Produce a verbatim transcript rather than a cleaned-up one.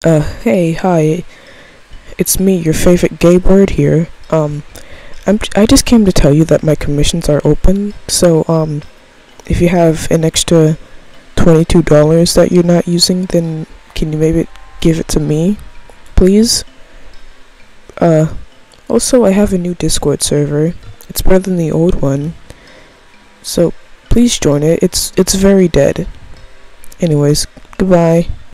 Uh, hey, hi. It's me, your favorite gay bird here. Um, I'm I just came to tell you that my commissions are open. So, um, if you have an extra twenty-two dollars that you're not using, then can you maybe give it to me, please? Uh, also, I have a new Discord server. It's better than the old one. So, please join it. It's it's very dead. Anyways, goodbye.